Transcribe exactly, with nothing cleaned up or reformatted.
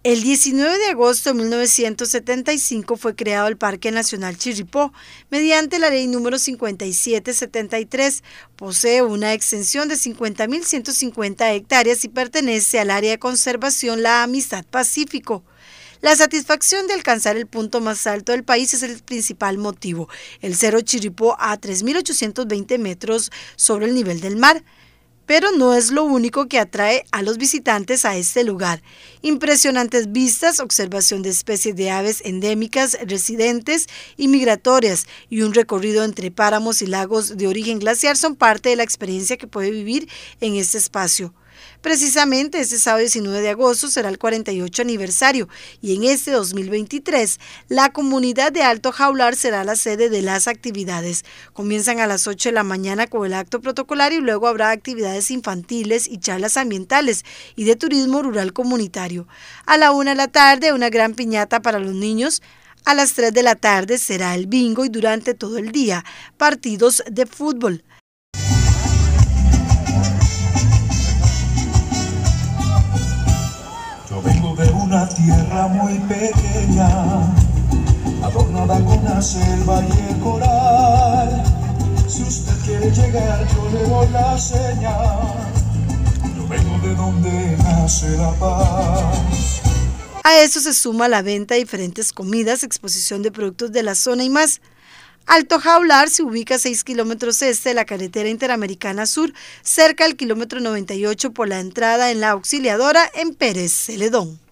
El diecinueve de agosto de mil novecientos setenta y cinco fue creado el Parque Nacional Chirripó mediante la ley número cincuenta y siete setenta y tres. Posee una extensión de cincuenta mil ciento cincuenta hectáreas y pertenece al área de conservación La Amistad Pacífico. La satisfacción de alcanzar el punto más alto del país es el principal motivo, el Cerro Chirripó a tres mil ochocientos veinte metros sobre el nivel del mar. Pero no es lo único que atrae a los visitantes a este lugar. Impresionantes vistas, observación de especies de aves endémicas, residentes y migratorias, y un recorrido entre páramos y lagos de origen glaciar son parte de la experiencia que puede vivir en este espacio. Precisamente este sábado diecinueve de agosto será el cuarenta y ocho aniversario y en este dos mil veintitrés la comunidad de Alto Jaular será la sede de las actividades. Comienzan a las ocho de la mañana con el acto protocolario y luego habrá actividades infantiles y charlas ambientales y de turismo rural comunitario. A la una de la tarde una gran piñata para los niños. A las tres de la tarde será el bingo y durante todo el día partidos de fútbol. Vengo de una tierra muy pequeña, adornada con la selva y el coral. Si usted quiere llegar, yo le doy la señal. Yo vengo de donde nace la paz. A eso se suma la venta de diferentes comidas, exposición de productos de la zona y más. Alto Jaular se ubica a seis kilómetros este de la carretera interamericana sur, cerca del kilómetro noventa y ocho por la entrada en la Auxiliadora en Pérez Celedón.